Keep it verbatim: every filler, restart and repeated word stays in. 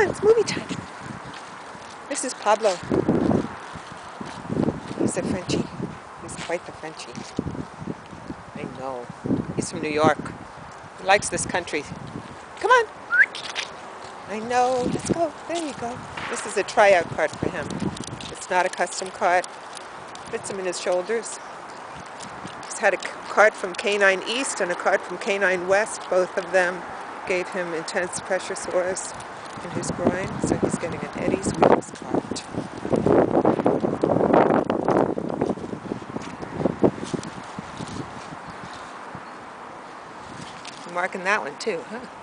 on, it's movie time. This is Pablo. He's a Frenchie. He's quite the Frenchie. I know. He's from New York. He likes this country. Come on. I know. Let's go. There you go. This is a tryout cart for him. It's not a custom cart. Fits him in his shoulders. He's had a cart from Canine East and a cart from Canine West. Both of them gave him intense pressure sores in his groin, so he's getting an Eddie's Wheels cart. You're marking that one too, huh?